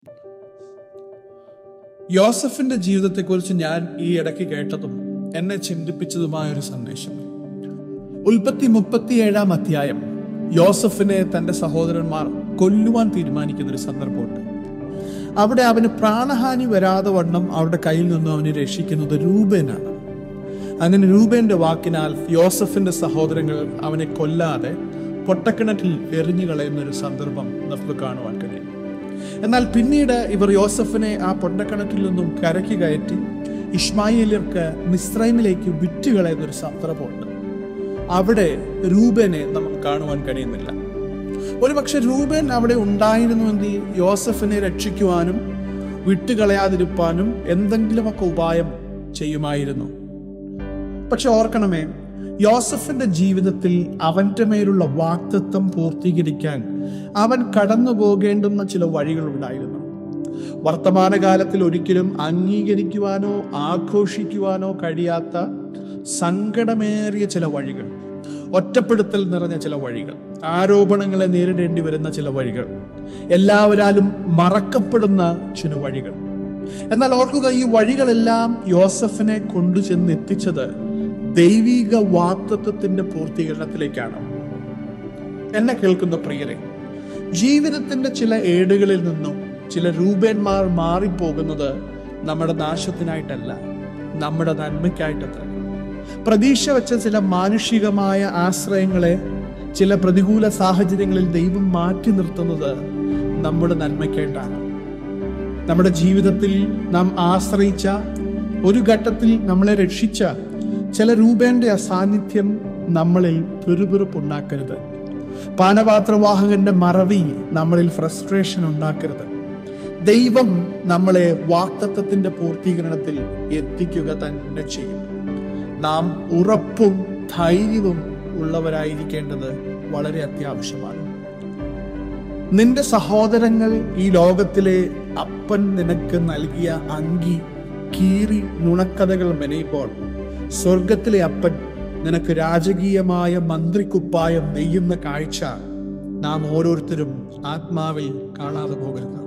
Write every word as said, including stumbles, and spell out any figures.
യോസഫിന്റെ ജീവിതത്തെക്കുറിച്ച് ഞാൻ ഈ ഇടയ്ക്ക് കേട്ടതും എന്നെ ചിന്തിപ്പിച്ചതുമായ ഒരു സന്ദേശം. ഉൽപ്പത്തി മുപ്പത്തിയേഴാം അധ്യായം യോസഫിനെ തന്റെ സഹോദരന്മാർ കൊല്ലുവാൻ തീരുമാനിക്കുന്ന ഒരു സന്ദർഭമുണ്ട്. അവിടെ അവന് പ്രാണഹാനി വരാതെ വണ്ണം അവരുടെ കയ്യിൽ നിന്നും അവനെ രക്ഷിക്കുന്നത് രൂബേനാണ്. അങ്ങനെ രൂബേന്റെ വാക്കിനാൽ യോസഫിന്റെ സഹോദരങ്ങൾ അവനെ കൊല്ലാതെ പൊട്ടക്കിണറ്റിൽ എറിഞ്ഞു കളയുന്ന ഒരു സന്ദർഭം നമുക്ക് കാണുവാൻ കഴിയും. എന്നാൽ പിന്നീട് ഇവർ യോസഫിനെ ആ പൊട്ടക്കിണറ്റിൽ നിന്നും കരയ്ക്ക് കയറ്റി ഇശ്മായേല്യർക്ക് മിസ്രൈമിലേക്ക് വിറ്റുകളയുന്ന ഒരു സന്ദർഭമുണ്ട്. അവിടെ രൂബേനെ നമുക്ക് കാണുവാൻ കഴിയുന്നില്ല. ഒരുപക്ഷെ രൂബേൻ അവിടെ ഉണ്ടായിരുന്നുവെങ്കിൽ യോസഫിനെ രക്ഷിക്കുവാനും വിട്ടുകളയാതിരിപ്പാനും എന്തെങ്കിലുമൊക്കെ ഉപായം ചെയ്യുമായിരുന്നു. പക്ഷെ ഓർക്കണമേ, യോസഫിന്റെ ജീവിതത്തിൽ അവന്റെ മേലുള്ള വാഗ്ദത്തം പൂർത്തീകരിക്കാൻ അവൻ കടന്നു പോകേണ്ടുന്ന ചില വഴികൾ ഉണ്ടായിരുന്നു. വർത്തമാനകാലത്തിൽ ഒരിക്കലും അംഗീകരിക്കുവാനോ ആഘോഷിക്കുവാനോ കഴിയാത്ത സങ്കടമേറിയ ചില വഴികൾ, ഒറ്റപ്പെടുത്തൽ നിറഞ്ഞ ചില വഴികൾ, ആരോപണങ്ങളെ നേരിടേണ്ടി വരുന്ന ചില വഴികൾ, എല്ലാവരാലും മറക്കപ്പെടുന്ന ചില വഴികൾ. എന്നാൽ ഓർക്കുക, ഈ വഴികളെല്ലാം യോസഫിനെ കൊണ്ടുചെന്ന് എത്തിച്ചത് ദൈവിക വാഗ്ദത്തത്തിന്റെ പൂർത്തീകരണത്തിലേക്കാണ്. എന്നെ കേൾക്കുന്ന പ്രിയരെ, ജീവിതത്തിന്റെ ചില ഏടുകളിൽ നിന്നും ചില രൂപേന്മാർ മാറിപ്പോകുന്നത് നമ്മുടെ നാശത്തിനായിട്ടല്ല, നമ്മുടെ നന്മയ്ക്കായിട്ടത്ര. പ്രതീക്ഷ വെച്ച ചില മാനുഷികമായ ആശ്രയങ്ങളെ ചില പ്രതികൂല സാഹചര്യങ്ങളിൽ ദൈവം മാറ്റി നിർത്തുന്നത് നമ്മുടെ നന്മയ്ക്കായിട്ടാണ്. നമ്മുടെ ജീവിതത്തിൽ നാം ആശ്രയിച്ച, ഒരു ഘട്ടത്തിൽ നമ്മളെ രക്ഷിച്ച ചില രൂപേന്റെ അസാന്നിധ്യം നമ്മളിൽ പിറുപിറുപ്പുണ്ടാക്കരുത്. പാനപാത്രവാഹകന്റെ മറവി നമ്മളിൽ ഫ്രസ്ട്രേഷൻ ഉണ്ടാക്കരുത്. ദൈവം നമ്മളെ വാഗ്ദത്തത്തിന്റെ പൂർത്തീകരണത്തിൽ എത്തിക്കുക തന്നെ ചെയ്യും. നാം ഉറപ്പും ധൈര്യവും ഉള്ളവരായിരിക്കേണ്ടത് വളരെ അത്യാവശ്യമാണ്. നിന്റെ സഹോദരങ്ങൾ ഈ ലോകത്തിലെ അപ്പൻ നിനക്ക് നൽകിയ അങ്കി കീറി നുണക്കഥകൾ മെനയുമ്പോൾ സ്വർഗത്തിലെ അപ്പൻ നിനക്ക് രാജകീയമായ മന്ത്രിക്കുപ്പായം നെയ്യുന്ന കാഴ്ച നാം ഓരോരുത്തരും ആത്മാവിൽ കാണാതെ പോകരുത്.